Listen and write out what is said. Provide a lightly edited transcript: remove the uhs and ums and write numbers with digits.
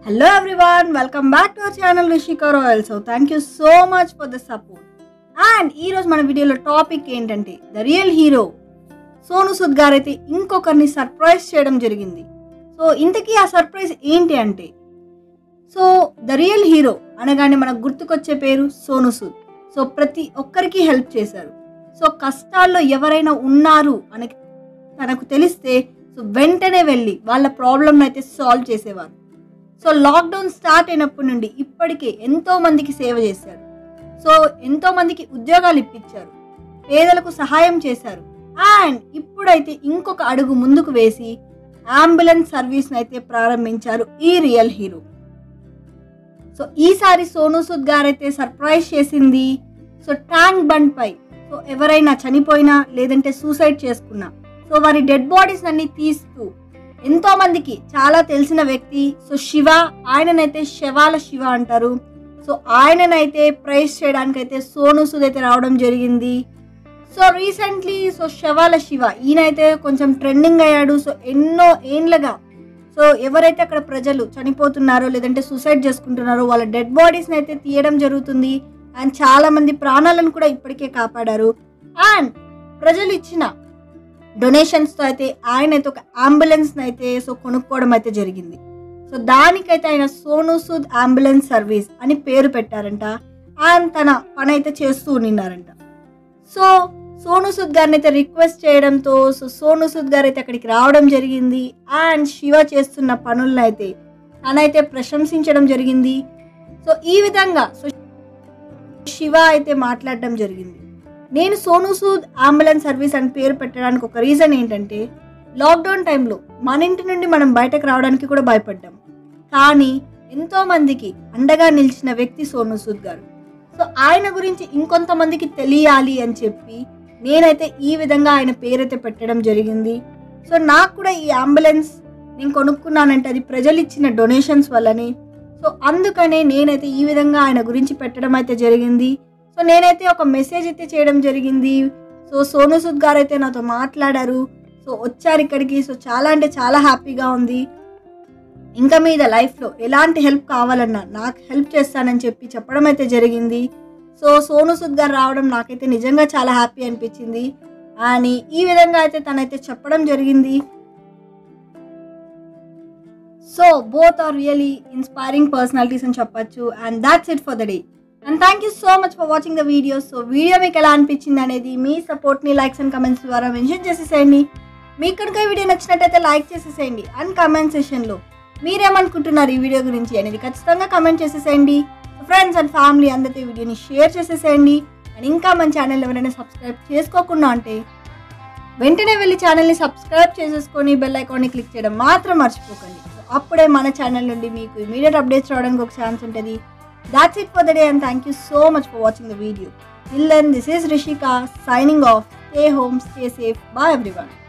Hello everyone, welcome back to our channel Rishika Royal. So thank you so much for the support. And ఈ రోజు మన వీడియోలో topic ఏంటంటే the real hero Sonu Sood గారు అయితే ఇంకొకరిని సర్ప్రైజ్ చేయడం జరిగింది. సో ఇంతకీ ఆ సర్ప్రైజ్ ఏంటి అంటే ద రియల్ హీరో అనగానే మనకు గుర్తుకొచ్చే పేరు సోను సూద్. సో ప్రతి ఒక్కరికి హెల్ప్ చేశారు. సో కష్టాల్లో ఎవరైనా ఉన్నారు అని తనకు తెలిస్తే వెంటనే వెళ్ళి వాళ్ళ ప్రాబ్లమ్ అయితే సాల్వ్ చేసేవారు. సో లాక్డౌన్ స్టార్ట్ అయినప్పటి నుండి ఇప్పటికే ఎంతో మందికి సేవ చేశారు. సో ఎంతో మందికి ఉద్యోగాలు ఇప్పించారు, పేదలకు సహాయం చేశారు. అండ్ ఇప్పుడైతే ఇంకొక అడుగు ముందుకు వేసి అంబులెన్స్ సర్వీస్ అయితే ప్రారంభించారు ఈ రియల్ హీరో. సో ఈసారి సోను సూద్ గారు అయితే సర్ప్రైజ్ చేసింది ట్యాంక్ బండ్ పై ఎవరైనా చనిపోయినా లేదంటే సూసైడ్ చేసుకున్నా వారి డెడ్ బాడీస్ అన్ని తీస్తూ ఎంతో మందికి చాలా తెలిసిన వ్యక్తి శివ, ఆయననైతే శవాల శివ అంటారు. సో ఆయననైతే ప్రైజ్ చేయడానికి అయితే సోను సూద్ అయితే రావడం జరిగింది. సో రీసెంట్లీ శవాల శివ ఈయనైతే కొంచెం ట్రెండింగ్ అయ్యాడు. ఎన్నో ఏండ్లుగా ఎవరైతే అక్కడ ప్రజలు చనిపోతున్నారో లేదంటే సూసైడ్ చేసుకుంటున్నారో వాళ్ళ డెడ్ బాడీస్ని అయితే తీయడం జరుగుతుంది. అండ్ చాలా మంది ప్రాణాలను కూడా ఇప్పటికే కాపాడారు. అండ్ ప్రజలు ఇచ్చిన డొనేషన్స్తో అయితే ఆయన అయితే ఒక అంబులెన్స్ని అయితే కొనుక్కోవడం అయితే జరిగింది. దానికైతే ఆయన సోను సూద్ అంబులెన్స్ సర్వీస్ అని పేరు పెట్టారంట. ఆయన తన పని అయితే చేస్తూ ఉన్నారంట. సోను సూద్ గారిని అయితే రిక్వెస్ట్ చేయడంతో సోను సూద్ గారు అయితే అక్కడికి రావడం జరిగింది. అండ్ శివ చేస్తున్న పనులను అయితే తనైతే ప్రశంసించడం జరిగింది. ఈ విధంగా శివ అయితే మాట్లాడడం జరిగింది. నేను సోను సూద్ అంబులెన్స్ సర్వీస్ అని పేరు పెట్టడానికి ఒక రీజన్ ఏంటంటే లాక్డౌన్ టైంలో మన ఇంటి నుండి మనం బయటకు రావడానికి కూడా భయపడ్డాం. కానీ ఎంతో మందికి అండగా నిలిచిన వ్యక్తి సోను సూద్ గారు. ఆయన గురించి ఇంకొంతమందికి తెలియాలి అని చెప్పి నేనైతే ఈ విధంగా ఆయన పేరైతే పెట్టడం జరిగింది. నాకు కూడా ఈ అంబులెన్స్ నేను కొనుక్కున్నానంటే అది ప్రజలు ఇచ్చిన డొనేషన్స్ వల్లనే. అందుకనే నేనైతే ఈ విధంగా ఆయన గురించి పెట్టడం అయితే జరిగింది. నేనైతే ఒక మెసేజ్ అయితే చేయడం జరిగింది. సోను సూద్ గారు అయితే నాతో మాట్లాడారు. వచ్చారు ఇక్కడికి. చాలా అంటే చాలా హ్యాపీగా ఉంది. ఇంకా మీద లైఫ్లో ఎలాంటి హెల్ప్ కావాలన్నా నాకు హెల్ప్ చేస్తానని చెప్పడం అయితే జరిగింది. సోను సూద్ గారు రావడం నాకైతే నిజంగా చాలా హ్యాపీ అనిపించింది అని ఈ విధంగా అయితే తనైతే చెప్పడం జరిగింది. Both are really inspiring personalities అని చెప్పచ్చు. And that's it for the day. And thank you so much for watching the video. Video మీకు ఎలా అనిపించింది అనేది మీ సపోర్ట్ని లైక్స్ అండ్ కమెంట్స్ ద్వారా మెన్షన్ చేసేసేయండి. మీకు కనుక ఈ వీడియో నచ్చినట్టయితే లైక్ చేసేసేయండి. అండ్ కమెంట్ సెషన్లో మీరేమనుకుంటున్నారు ఈ వీడియో గురించి అనేది ఖచ్చితంగా కమెంట్ చేసేసేయండి. ఫ్రెండ్స్ అండ్ ఫ్యామిలీ అందరితో ఈ వీడియోని షేర్ చేసేసేయండి. అండ్ ఇంకా మన ఛానల్ ఎవరైనా సబ్స్క్రైబ్ చేసుకోకుండా అంటే వెంటనే వెళ్ళి ఛానల్ని సబ్స్క్రైబ్ చేసేసుకొని బెల్ ఐకాన్ని క్లిక్ చేయడం మాత్రం మర్చిపోకండి. అప్పుడే మన ఛానల్ నుండి మీకు ఇమీడియట్ అప్డేట్స్ రావడానికి ఒక ఛాన్స్ ఉంటుంది. That's it for the day and thank you so much for watching the video. Till then, this is Rishika signing off. Stay home, stay safe. Bye everyone.